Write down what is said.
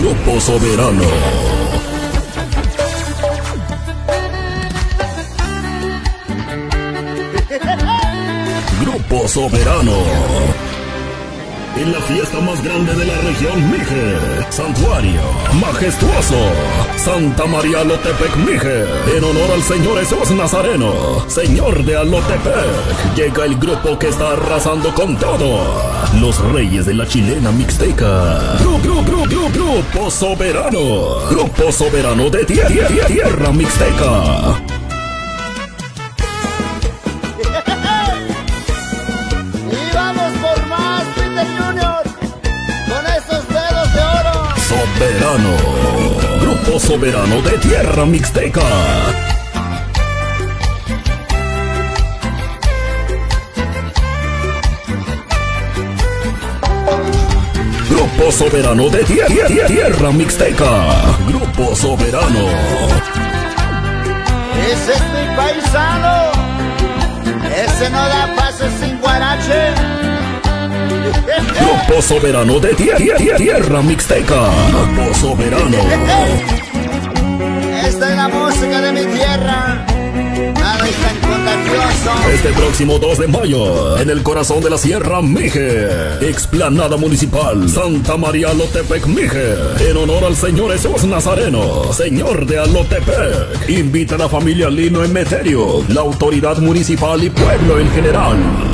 Grupo Soberano. Grupo Soberano. En la fiesta más grande de la región Mije, Santuario Majestuoso, Santa María Alotepec Mije, en honor al Señor Jesús Nazareno, Señor de Alotepec, llega el grupo que está arrasando con todo, los reyes de la chilena mixteca. Grupo Soberano, Grupo Soberano de tierra mixteca. Soberano, Grupo Soberano de tierra mixteca. Grupo Soberano de tierra mixteca. Grupo Soberano. Ese es mi paisano. Ese no da paso sin guarache. Grupo Soberano de tierra mixteca. Grupo Soberano. Esta es la música de mi tierra. Nada es tan contagioso. Este próximo 2 de mayo, en el corazón de la Sierra Mije, explanada municipal Santa María Alotepec Mije, en honor al Señor Jesús Nazareno, Señor de Alotepec. Invita a la familia Lino Emeterio, la autoridad municipal y pueblo en general.